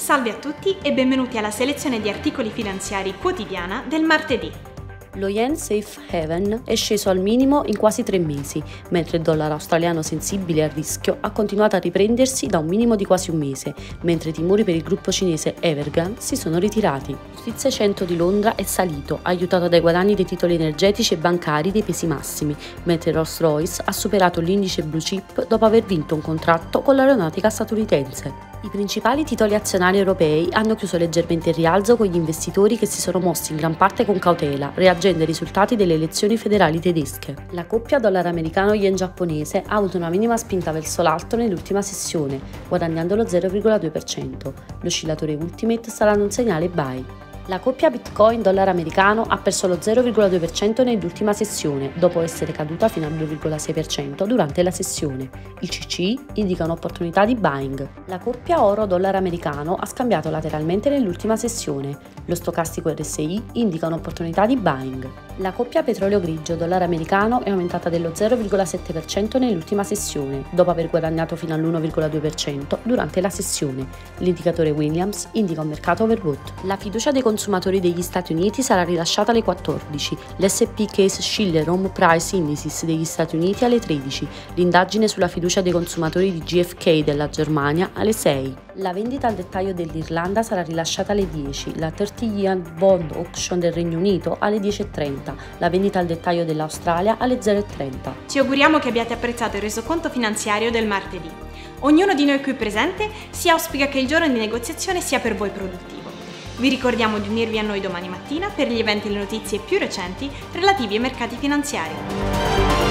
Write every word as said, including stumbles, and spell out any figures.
Salve a tutti e benvenuti alla selezione di articoli finanziari quotidiana del martedì. Lo yen safe haven è sceso al minimo in quasi tre mesi, mentre il dollaro australiano sensibile al rischio ha continuato a riprendersi da un minimo di quasi un mese, mentre i timori per il gruppo cinese Evergrande si sono ritirati. Il F T S E cento di Londra è salito, aiutato dai guadagni dei titoli energetici e bancari dei pesi massimi, mentre Rolls-Royce ha superato l'indice blue chip dopo aver vinto un contratto con l'aeronautica statunitense. I principali titoli azionari europei hanno chiuso leggermente in rialzo con gli investitori che si sono mossi in gran parte con cautela, reagendo ai risultati delle elezioni federali tedesche. La coppia dollaro americano-yen giapponese ha avuto una minima spinta verso l'alto nell'ultima sessione, guadagnando lo zero virgola due per cento. L'oscillatore Ultimate sarà un segnale buy. La coppia Bitcoin dollaro americano ha perso lo zero virgola due per cento nell'ultima sessione, dopo essere caduta fino al due virgola sei per cento durante la sessione. Il C C I indica un'opportunità di buying. La coppia oro dollaro americano ha scambiato lateralmente nell'ultima sessione. Lo stocastico R S I indica un'opportunità di buying. La coppia petrolio grigio dollaro americano è aumentata dello zero virgola sette per cento nell'ultima sessione, dopo aver guadagnato fino all'uno virgola due per cento durante la sessione. L'indicatore Williams indica un mercato overbought. La fiducia dei consumatori degli Stati Uniti sarà rilasciata alle quattordici, l'S and P Case-Shiller Home Price Indices degli Stati Uniti alle tredici, l'indagine sulla fiducia dei consumatori di G F K della Germania alle sei. La vendita al dettaglio dell'Irlanda sarà rilasciata alle dieci, la trenta year Bond Auction del Regno Unito alle dieci e trenta, la vendita al dettaglio dell'Australia alle zero e trenta. Ci auguriamo che abbiate apprezzato il resoconto finanziario del martedì. Ognuno di noi qui presente si auspica che il giorno di negoziazione sia per voi produttivo. Vi ricordiamo di unirvi a noi domani mattina per gli eventi e le notizie più recenti relativi ai mercati finanziari.